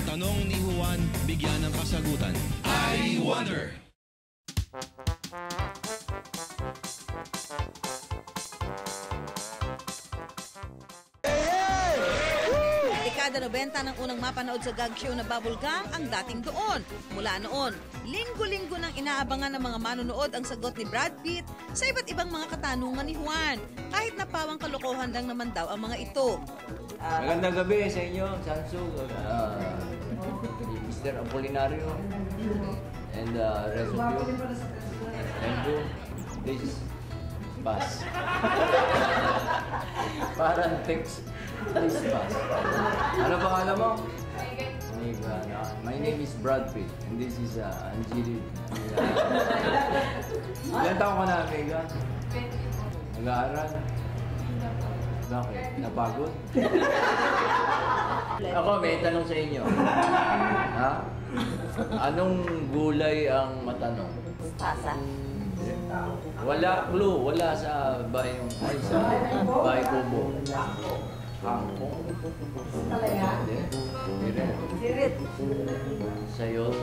tanong ni Juan, bigyan ng kasagutan. I Wonder! Dekada 90 ng unang mapanood sa gag show na Bubble Gang ang dating doon. Mula noon, linggo-linggo nang inaabangan ng mga manonood ang sagot ni Brad Pitt sa iba't ibang mga katanungan ni Juan. Kahit na pawang kalokohan lang naman daw ang mga ito. Magandang gabi sa inyo, Sansu, Mr. Apolinario, and rest of you. Thank you. This is Bas. Parang text. Please pass. Ano pangalan mo? Megan. My name is Brad Pitt and this is Angeli. Ilan taon ka na, Megan? Nag-aaral? Bakit? Napagod? Ako, may tanong sa inyo. Ha? Anong gulay ang matanong? Pasa. Wala clue. Wala sa bayong ay sa Bahay Kubo. Hangkong. Sirit. Sayote.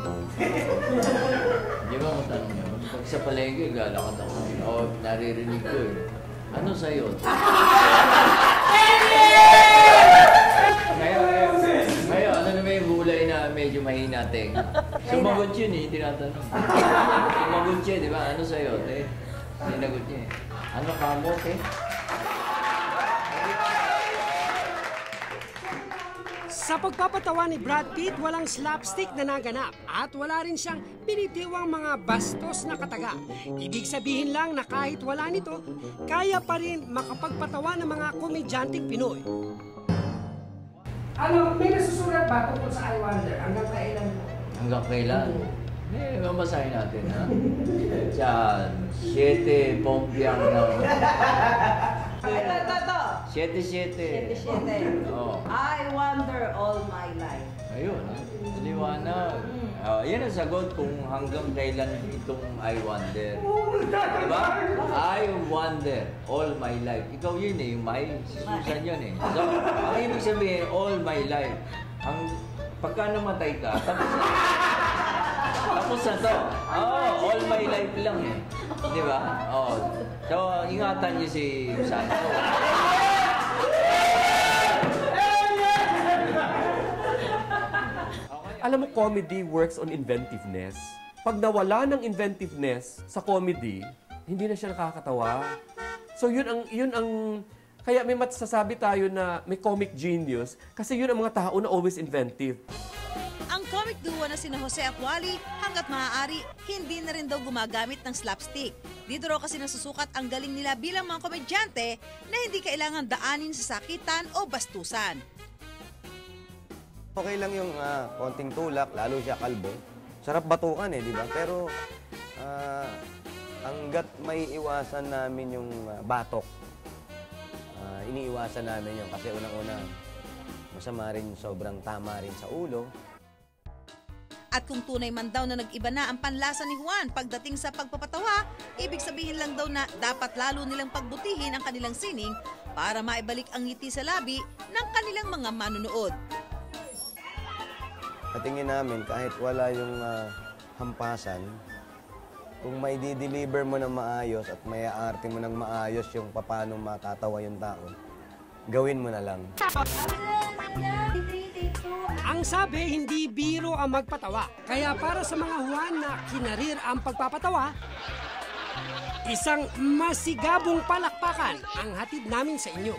Di ba matanong nyo? Pag sa palengke, galakad ako. O, naririnig ko eh. Ano sayote? Ngayon, ano naman yung gulay na medyo mahina ting? Sumagot yun eh, tinatanong. Sumagot siya, di ba? Ano sayote? Sinagot niya eh. Ano kamote? Sa pagpapatawa ni Brad Pitt, walang slapstick na naganap at wala rin siyang pinitiwang mga bastos na kataga. Ibig sabihin lang na kahit wala nito, kaya pa rin makapagpatawa ng mga komedyanteng Pinoy. Ano, may nasusulat ba tungkol sa I Wonder? Hanggang kailan po? Hanggang kailan? Mamasahin natin, ha? Diyan, 7 pompiang na. Ito. 7. Oh. I wonder all my life. Ayun, ha? Liwanag. Yan ang sagot kung hanggang kailan itong I wonder. Diba? I wonder all my life. Ikaw yun eh, yung may Susan yun eh. So, ang ibig sabihin, all my life. Pagka namatay ka, tapos na to. All my life lang eh. Diba? So, ingatan niyo si Santo. Alam mo, comedy works on inventiveness. Pag nawala ng inventiveness sa comedy, hindi na siya nakakatawa. So yun ang kaya may masasabi tayo na may comic genius kasi yun ang mga tao na always inventive. Ang comic duo na sina Jose at Wally, hanggat maaari, hindi na rin daw gumagamit ng slapstick. Dito raw kasi nasusukat ang galing nila bilang mga komedyante na hindi kailangan daanin sa sakitan o bastusan. Okay lang yung konting tulak, lalo siya kalbo. Sarap batukan eh, di ba? Pero hanggat may iwasan namin yung batok, iniiwasan namin yun kasi unang-una masama rin, sobrang tama rin sa ulo. At kung tunay man daw na nag-iba na ang panlasa ni Juan pagdating sa pagpapatawa, ibig sabihin lang daw na dapat lalo nilang pagbutihin ang kanilang sining para maibalik ang ngiti sa labi ng kanilang mga manunood. Sa tingin namin, kahit wala yung hampasan, kung may di-deliver mo ng maayos at may aarte mo ng maayos yung paano matatawa yung tao, gawin mo na lang. Ang sabi, hindi biro ang magpatawa. Kaya para sa mga Juan na kinarir ang pagpapatawa, isang masigabong palakpakan ang hatid namin sa inyo.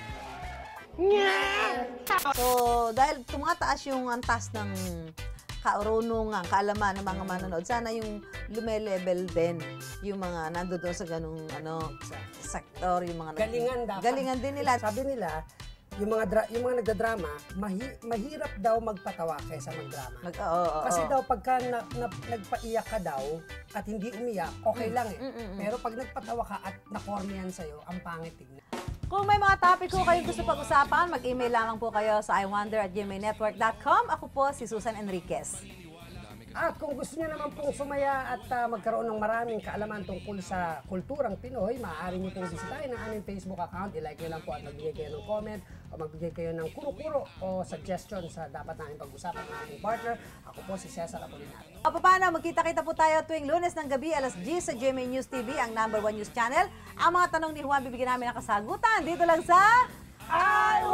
So, dahil tumataas yung antas ng kaurunungan, kaalaman ng mga manonood, sana yung lume-level din yung mga nandoon sa ganung sektor, yung mga Galingan dapat. Galingan din nila. Sabi nila, yung mga nagdadrama, mahirap daw magpatawa kaysa magdrama. Kasi daw pagka nagpaiyak ka daw at hindi umiyak, okay lang eh. Pero pag nagpatawa ka at nakornian sa'yo, ang pangit tignan. Kung may mga topic ko kayong gusto pag-usapan, mag-email lamang po kayo sa iwonder@gmailnetwork.com. Ako po si Susan Enriquez. At kung gusto niyo naman pong sumaya at magkaroon ng maraming kaalaman tungkol sa kulturang Pinoy, maaari niyo pong bisitahin ang aming Facebook account. I-like niyo lang po at magbigay kayo ng comment o magbigay kayo ng kuro-kuro o suggestion sa dapat namin pag-usapan ng ating partner. Ako po si Cesar Apolinario. O paano, magkita-kita po tayo tuwing Lunes ng gabi, alas 10 sa GMA News TV, ang #1 news channel. Ang mga tanong ni Juan, bibigyan namin ng kasagutan dito lang sa I